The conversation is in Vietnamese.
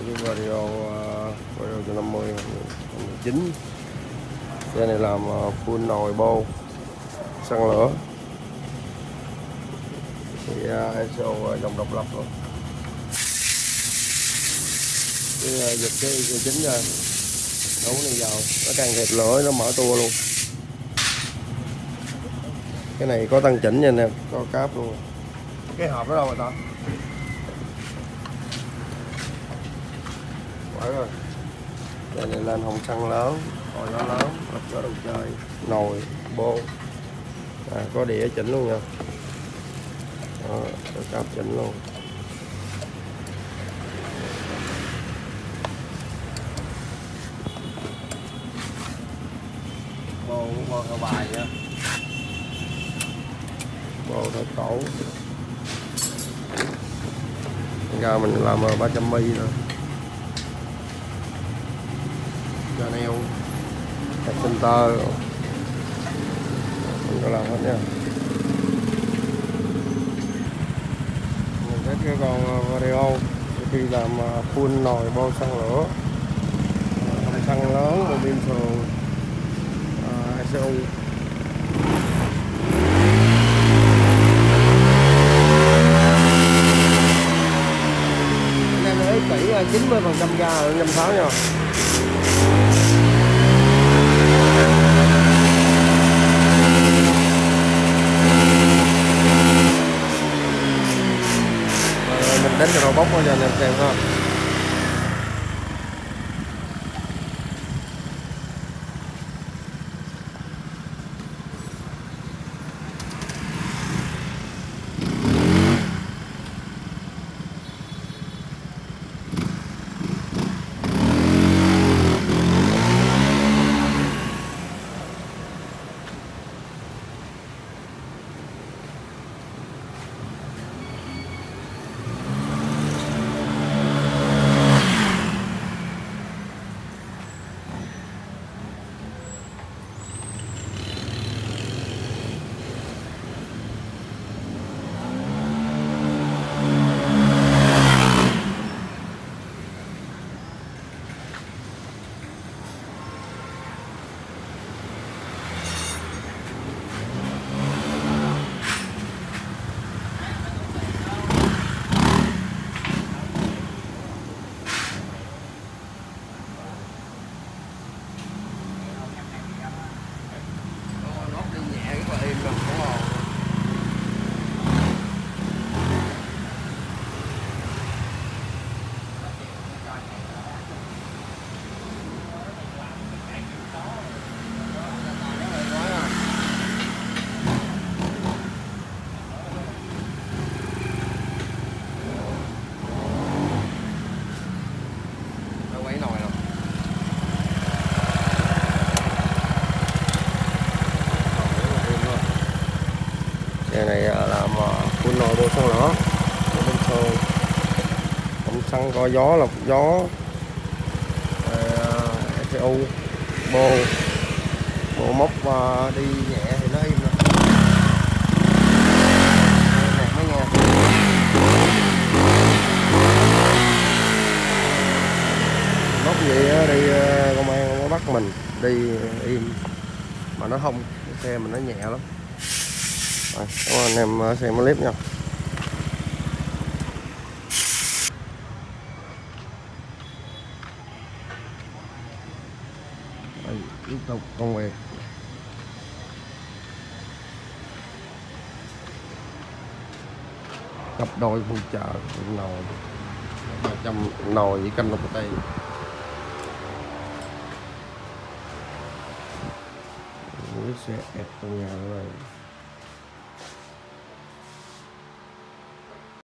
Cái video cho 50/19. Xe này làm full nồi bô xăng lửa thì ISO dòng độc lập luôn. Cái giật cái IC9 ra đấu này vào nó càng thiệt lửa nó mở tua luôn. Cái này có tăng chỉnh nha anh em, có cáp luôn. Cái hộp đó đâu rồi ta? Phải rồi. Cái này lên hồng xăng lớn, còi gió lớn, lắp gió đầu chơi, nồi, bô. Có đĩa chỉnh luôn nha. Đó, có cáp chỉnh luôn. Bô theo bài nha. Bô theo cổ. Ra mình làm 300 mi rồi. Ra neo, cặp center, mình có làm hết nha. Mình thấy cái con video khi làm full nồi bô xăng lửa, hầm xăng lớn, bô pin thường, ICU. Anh em thấy kỹ 90% ga là 56 nha. Mình đánh cho robot cho anh em xem ha. Cái này làm full nồi bô xăng lửa, bên thường, hầm xăng có gió, lọc gió, ECU, bộ móc đi nhẹ thì nó im nè. Mấy nghe. Móc vậy đi công an nó bắt mình đi im mà nó không, cái xe mình nó nhẹ lắm. Rồi, cảm ơn anh em xem clip nha. Rồi, tiếp tục công việc. Cặp đôi phụ trợ nồi 300 nồi với canh lục tay. Cái xe đẹp trong nhà rồi.